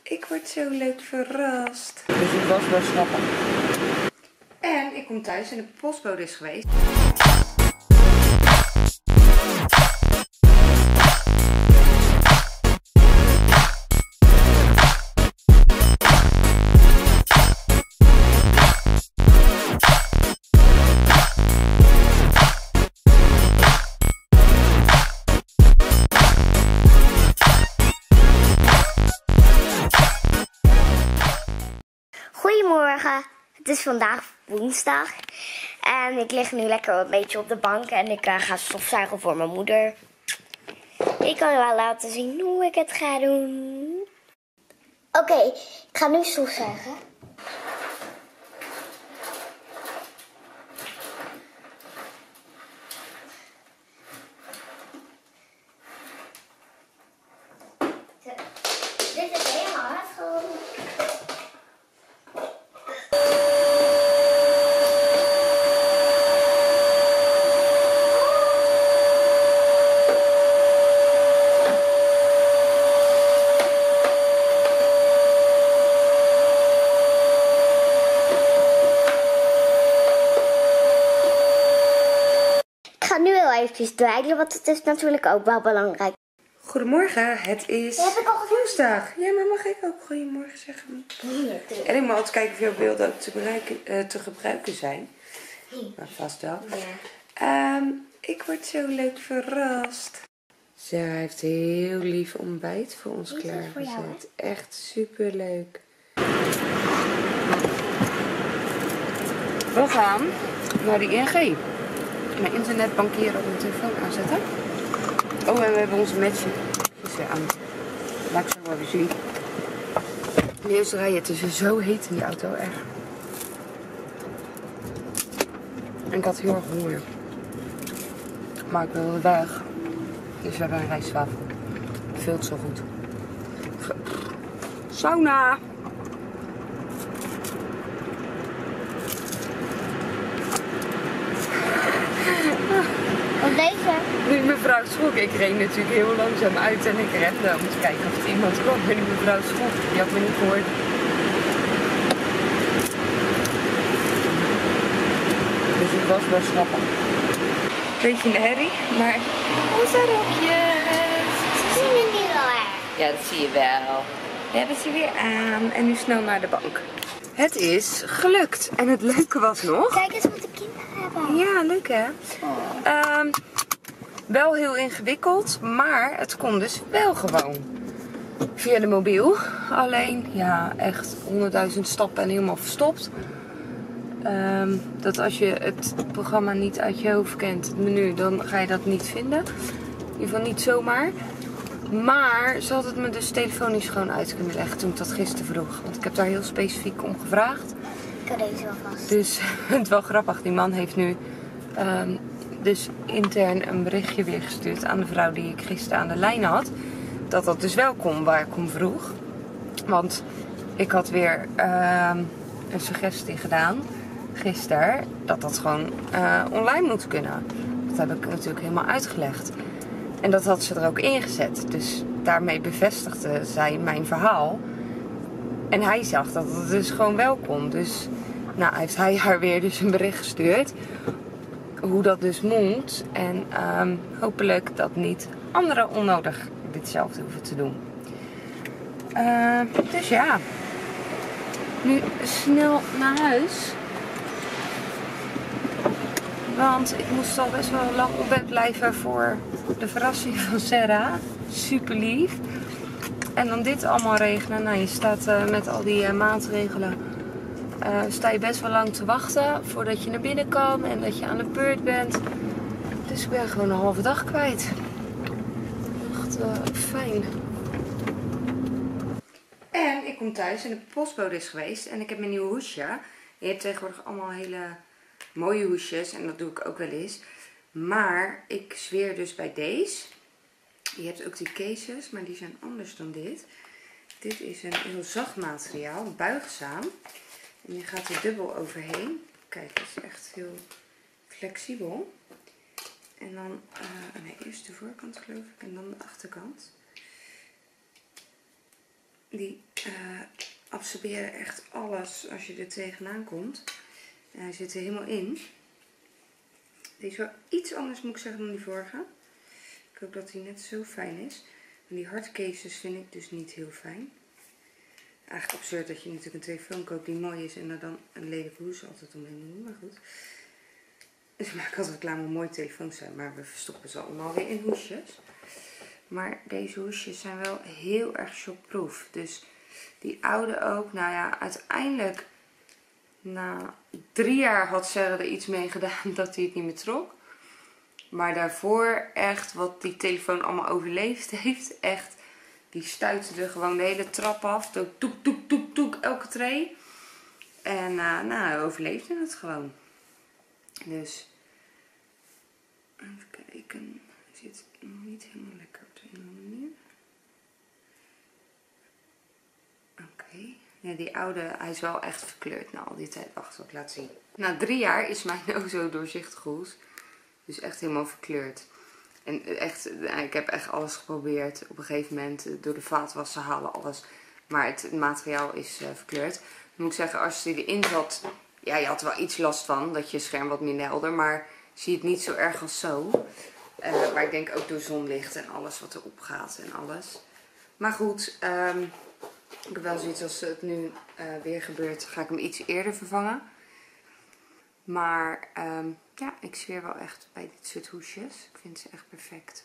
Ik word zo leuk verrast. Dus het was wel grappig. En ik kom thuis en de postbode is geweest. Goedemorgen, het is vandaag woensdag en ik lig nu lekker een beetje op de bank en ik ga stofzuigen voor mijn moeder. Ik kan je wel laten zien hoe ik het ga doen. Oké, ik ga nu stofzuigen. Dit is helemaal afgelopen. Ik ga nu heel eventjes dweilen, want het is natuurlijk ook wel belangrijk. Goedemorgen, het is woensdag. Ja, maar mag ik ook goedemorgen zeggen? En ik moet altijd kijken of jouw beelden ook te gebruiken zijn. Maar vast wel. Ja. Ik word zo leuk verrast. Zij heeft heel lief ontbijt voor ons Is dat voor jou, klaargezet. Echt super leuk. We gaan naar de ING. Mijn internetbankieren op mijn telefoon aanzetten. Oh, en we hebben onze matchen aan. Laat ik zo wel even zien. De eerste rij, het is zo heet in die auto, echt. En ik had heel erg honger. Maar ik wilde weg. Dus we hebben een rijstwafel. Veel zo goed. Sauna! Wat deze? Die mevrouw schrok. Ik reed natuurlijk heel langzaam uit en ik rende om te kijken of er iemand kwam. Maar die mevrouw schrok. Die had me niet gehoord. Dus het was wel grappig. Beetje een herrie, maar onze rokjes. Ze zien er niet wel erg. Ja, dat zie je wel. We hebben ze weer aan en nu snel naar de bank. Het is gelukt. En het leuke was nog... Kijk eens wat de kinderen hebben. Ja, leuk hè? Wel heel ingewikkeld, maar het kon dus wel gewoon. Via de mobiel. Alleen, ja, echt 100.000 stappen en helemaal verstopt. Dat als je het programma niet uit je hoofd kent, het menu, dan ga je dat niet vinden. In ieder geval niet zomaar. Maar ze had het me dus telefonisch gewoon uit kunnen leggen toen ik dat gisteren vroeg. Want ik heb daar heel specifiek om gevraagd. Ik had deze wel vast. Dus het is wel grappig. Die man heeft nu dus intern een berichtje weer gestuurd aan de vrouw die ik gisteren aan de lijn had. Dat dat dus wel kon waar ik om vroeg. Want ik had weer een suggestie gedaan gisteren dat dat gewoon online moet kunnen. Dat heb ik natuurlijk helemaal uitgelegd. En dat had ze er ook ingezet. Dus daarmee bevestigde zij mijn verhaal. En hij zag dat het dus gewoon wel kon. Dus nou, heeft hij haar weer dus een bericht gestuurd. Hoe dat dus moet. En hopelijk dat niet anderen onnodig ditzelfde hoeven te doen. Dus ja. Nu snel naar huis. Want ik moest al best wel lang op bed blijven voor de verrassing van Sarah. Super lief. En dan dit allemaal regelen. Nou, je staat met al die maatregelen. Sta je best wel lang te wachten voordat je naar binnen kan. En dat je aan de beurt bent. Dus ik ben gewoon een halve dag kwijt. Echt fijn. En ik kom thuis en de postbode is geweest. En ik heb mijn nieuwe hoesje. Je hebt tegenwoordig allemaal hele mooie hoesjes. En dat doe ik ook wel eens. Maar ik zweer dus bij deze. Je hebt ook die cases, maar die zijn anders dan dit. Dit is een heel zacht materiaal, buigzaam. En je gaat er dubbel overheen. Kijk, het is echt heel flexibel. En dan, nee, eerst de voorkant geloof ik en dan de achterkant. Die absorberen echt alles als je er tegenaan komt. En hij zit er helemaal in. Deze is wel iets anders, moet ik zeggen, dan die vorige. Ik hoop dat hij net zo fijn is. En die hardcases vind ik dus niet heel fijn. Eigenlijk absurd dat je natuurlijk een telefoon koopt die mooi is en er dan een lelijke hoes altijd omheen doen, maar goed. Dus ik maak altijd reclame hoe mooie telefoons zijn, maar we verstoppen ze allemaal weer in hoesjes. Maar deze hoesjes zijn wel heel erg shockproof. Dus die oude ook, nou ja, uiteindelijk na 3 jaar had Sarah er iets mee gedaan dat hij het niet meer trok. Maar daarvoor echt wat die telefoon allemaal overleefd heeft, echt, die stuiterde gewoon de hele trap af. Toek, toek, toek, toek, elke tree. En nou, hij overleefde het gewoon. Dus, even kijken. Hij zit nog niet helemaal lekker op de een of andere manier. Oké. Ja, die oude, hij is wel echt verkleurd na al die tijd. Wacht, wat ik laat zien. Na 3 jaar is mijn ook zo doorzichtig hoes. Dus echt helemaal verkleurd. En echt, ik heb echt alles geprobeerd. Op een gegeven moment door de vaatwasser halen alles. Maar het materiaal is verkleurd. Dan moet ik zeggen, als je erin zat, ja, je had er wel iets last van. Dat je scherm wat minder helder. Maar zie je het niet zo erg als zo. Maar ik denk ook door zonlicht en alles wat erop gaat en alles. Maar goed, ik heb wel zoiets als het nu weer gebeurt, ga ik hem iets eerder vervangen. Maar ja, ik zweer wel echt bij dit soort hoesjes. Ik vind ze echt perfect.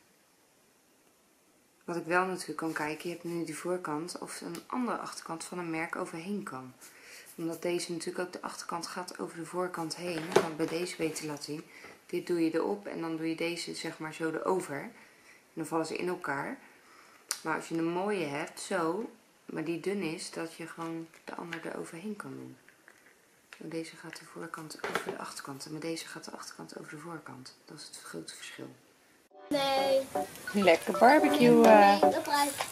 Wat ik wel natuurlijk kan kijken, je hebt nu die voorkant of een andere achterkant van een merk overheen kan. Omdat deze natuurlijk ook de achterkant gaat over de voorkant heen. Ik kan het bij deze beter laten zien. Dit doe je erop en dan doe je deze zeg maar zo erover. En dan vallen ze in elkaar. Maar als je een mooie hebt, zo, maar die dun is, dat je gewoon de ander eroverheen kan doen. Deze gaat de voorkant over de achterkant en met deze gaat de achterkant over de voorkant. Dat is het grote verschil. Nee. Lekker barbecue. Nee, dat ruikt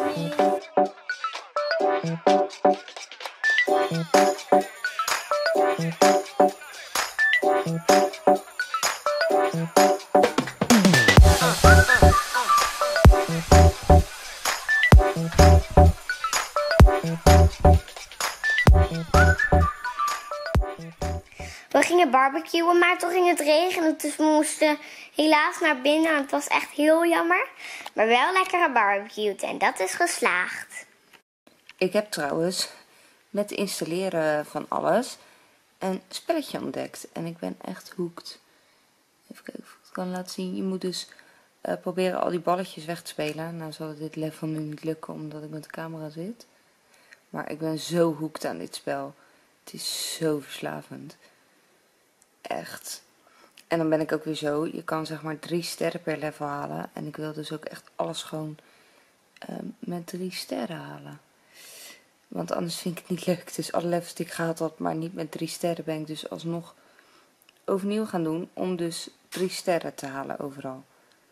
We gingen barbecuen, maar toen ging het regenen. Dus we moesten helaas naar binnen. Het was echt heel jammer. Maar wel lekker gebarbecued en dat is geslaagd. Ik heb trouwens met het installeren van alles een spelletje ontdekt. En ik ben echt hooked. Even kijken of ik het kan laten zien. Je moet dus proberen al die balletjes weg te spelen. Nou zal dit level nu niet lukken omdat ik met de camera zit. Maar ik ben zo hooked aan dit spel. Het is zo verslavend. Echt. En dan ben ik ook weer zo. Je kan zeg maar 3 sterren per level halen. En ik wil dus ook echt alles gewoon met 3 sterren halen. Want anders vind ik het niet leuk. Dus alle levels die ik gehaald had, maar niet met 3 sterren, ben ik dus alsnog overnieuw gaan doen. Om dus 3 sterren te halen overal.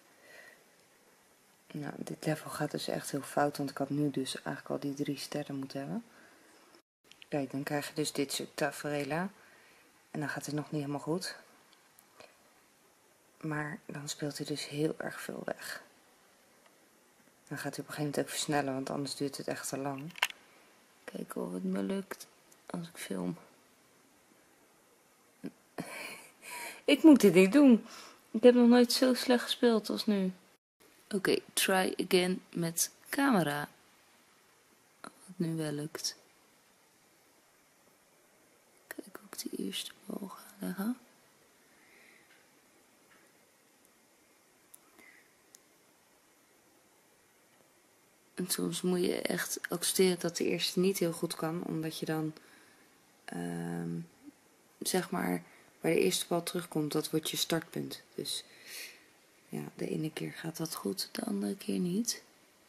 Nou, dit level gaat dus echt heel fout. Want ik had nu dus eigenlijk al die 3 sterren moeten hebben. Kijk, dan krijg je dus dit soort tafereelen. En dan gaat het nog niet helemaal goed. Maar dan speelt hij dus heel erg veel weg. Dan gaat hij op een gegeven moment ook versnellen, want anders duurt het echt te lang. Kijken of het me lukt als ik film. Ik moet dit niet doen. Ik heb nog nooit zo slecht gespeeld als nu. Oké, try again met camera. Wat nu wel lukt. Kijk hoe ik de eerste bal ga leggen. En soms moet je echt accepteren dat de eerste niet heel goed kan. Omdat je dan, zeg maar, bij de eerste bal terugkomt. Dat wordt je startpunt. Dus ja, de ene keer gaat dat goed, de andere keer niet.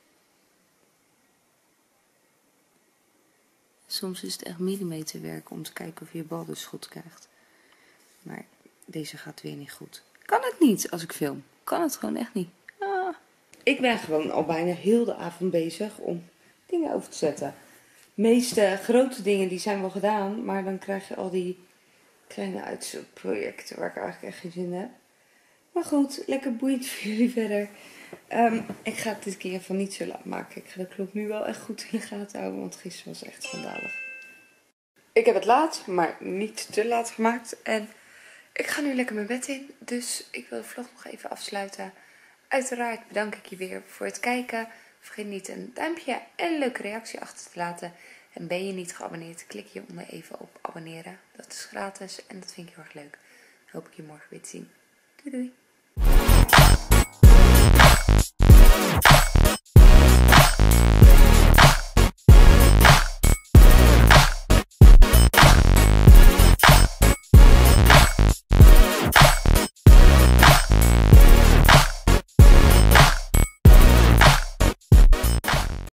Soms is het echt millimeterwerk om te kijken of je je bal dus goed krijgt. Maar deze gaat weer niet goed. Kan het niet als ik film. Kan het gewoon echt niet. Ah. Ik ben gewoon al bijna heel de avond bezig om dingen over te zetten. De meeste grote dingen die zijn wel gedaan, maar dan krijg je al die kleine uitzoekprojecten waar ik eigenlijk echt geen zin in heb. Maar goed, lekker boeiend voor jullie verder. Ik ga het dit keer even niet zo laat maken. Ik ga de klok nu wel echt goed in de gaten houden, want gisteren was echt schandalig. Ik heb het laat, maar niet te laat gemaakt. En ik ga nu lekker mijn bed in. Dus ik wil de vlog nog even afsluiten. Uiteraard bedank ik je weer voor het kijken. Vergeet niet een duimpje en een leuke reactie achter te laten. En ben je niet geabonneerd, klik hieronder even op abonneren. Dat is gratis en dat vind ik heel erg leuk. Dan hoop ik je morgen weer te zien. Doei doei!